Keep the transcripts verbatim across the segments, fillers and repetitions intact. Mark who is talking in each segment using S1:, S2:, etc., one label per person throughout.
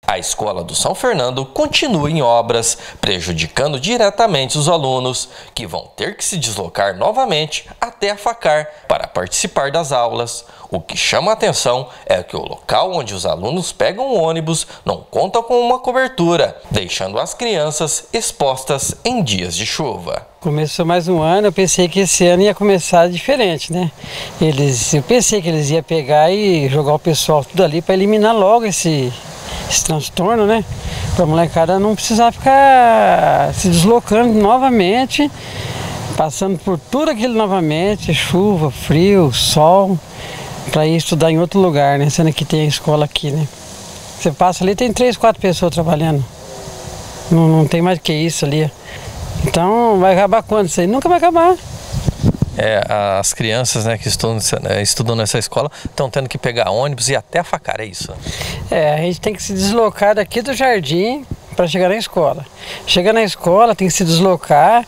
S1: A escola do São Fernando continua em obras, prejudicando diretamente os alunos, que vão ter que se deslocar novamente até a Facar para participar das aulas. O que chama a atenção é que o local onde os alunos pegam o ônibus não conta com uma cobertura, deixando as crianças expostas em dias de chuva.
S2: Começou mais um ano, eu pensei que esse ano ia começar diferente, né? Eles, eu pensei que eles iam pegar e jogar o pessoal tudo ali para eliminar logo esse... esse transtorno, né? Para a molecada não precisar ficar se deslocando novamente, passando por tudo aquilo novamente, chuva, frio, sol, para ir estudar em outro lugar, né? Sendo que tem a escola aqui, né? Você passa ali, tem três, quatro pessoas trabalhando. Não, não tem mais que isso ali. Então vai acabar quando isso aí? Nunca vai acabar.
S1: É, as crianças, né, que estudam, estudam nessa escola estão tendo que pegar ônibus e ir até a Facar, é isso?
S2: É, a gente tem que se deslocar daqui do jardim para chegar na escola. Chega na escola, tem que se deslocar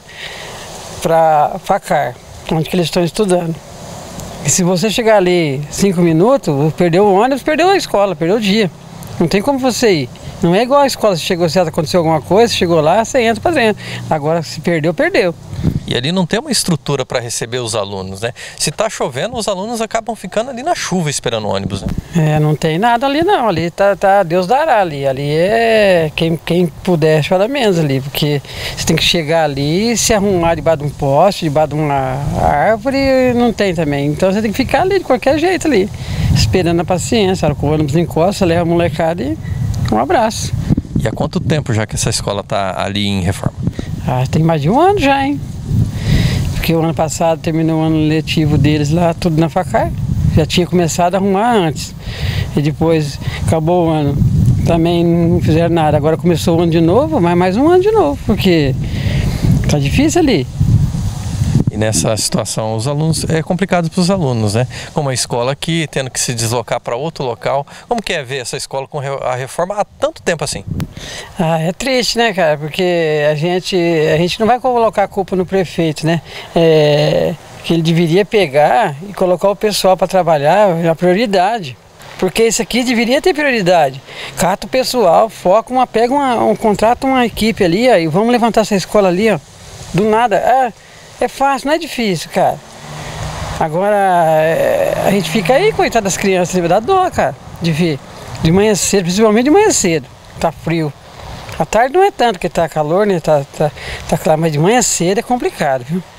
S2: para Facar, onde que eles estão estudando. E se você chegar ali cinco minutos, perdeu o ônibus, perdeu a escola, perdeu o dia. Não tem como você ir. Não é igual a escola, se chegou certo, aconteceu alguma coisa, chegou lá, você entra para dentro. Agora, se perdeu, perdeu.
S1: E ali não tem uma estrutura para receber os alunos, né? Se está chovendo, os alunos acabam ficando ali na chuva esperando o ônibus, né?
S2: É, não tem nada ali não, ali tá, tá Deus dará ali, ali é quem, quem puder chora menos ali, porque você tem que chegar ali, se arrumar debaixo de um poste, debaixo de uma árvore, não tem também, então você tem que ficar ali de qualquer jeito ali, esperando a paciência, a hora que o ônibus encosta, leva a molecada e um abraço.
S1: E há quanto tempo já que essa escola está ali em reforma?
S2: Ah, tem mais de um ano já, hein? Porque o ano passado terminou o ano letivo deles lá, tudo na Facar. Já tinha começado a arrumar antes. E depois acabou o ano. Também não fizeram nada. Agora começou o ano de novo, mas mais um ano de novo, porque tá difícil ali.
S1: E nessa situação, os alunos, é complicado para os alunos, né? Como a escola aqui, tendo que se deslocar para outro local. Como que é ver essa escola com a reforma há tanto tempo assim?
S2: Ah, é triste, né, cara? Porque a gente, a gente não vai colocar a culpa no prefeito, né? É, que ele deveria pegar e colocar o pessoal para trabalhar é a prioridade. Porque isso aqui deveria ter prioridade. Cata o pessoal, foca, uma, pega uma, um contrato, uma equipe ali, ó, e vamos levantar essa escola ali, ó. Do nada. É, é fácil, não é difícil, cara. Agora, é, a gente fica aí, coitado das crianças, deve dar dó, cara, de ver. De manhã cedo, principalmente de manhã cedo. Tá frio. À tarde não é tanto, porque tá calor, né? Tá, tá, tá claro, mas de manhã cedo é complicado, viu?